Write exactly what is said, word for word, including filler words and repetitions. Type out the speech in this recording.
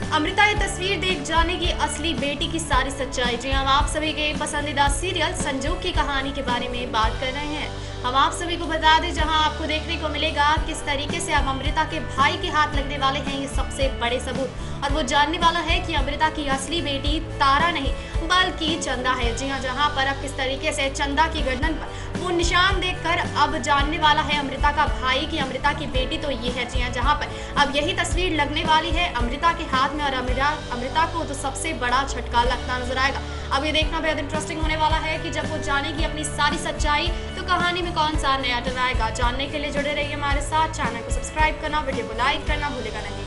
अमृता ये तस्वीर देख जाने की असली बेटी की सारी सच्चाई। जी हम आप सभी के पसंदीदा सीरियल संजोग की कहानी के बारे में बात कर रहे हैं। हम आप सभी को बता दें, जहां आपको देखने को मिलेगा किस तरीके से अब अमृता के भाई के हाथ लगने वाले हैं ये सबसे बड़े सबूत, और वो जानने वाला है कि अमृता की असली बेटी तारा नहीं बल्कि चंदा है। जी हाँ, जहां पर अब किस तरीके से चंदा की गर्दन पर वो निशान देखकर अब जानने वाला है अमृता का भाई कि अमृता की बेटी तो ये है। जी हाँ, जहां पर अब यही तस्वीर लगने वाली है अमृता के हाथ में, और अमृता अमृता को तो सबसे बड़ा झटका लगता नजर आएगा। अब ये देखना बेहद इंटरेस्टिंग होने वाला है कि जब वो जानेगी अपनी सारी सच्चाई तो कहानी में कौन सा नया टर्न आएगा। जानने के लिए जुड़े रहिए हमारे साथ, चैनल को सब्सक्राइब करना, वीडियो को लाइक करना भूलेगा नहीं।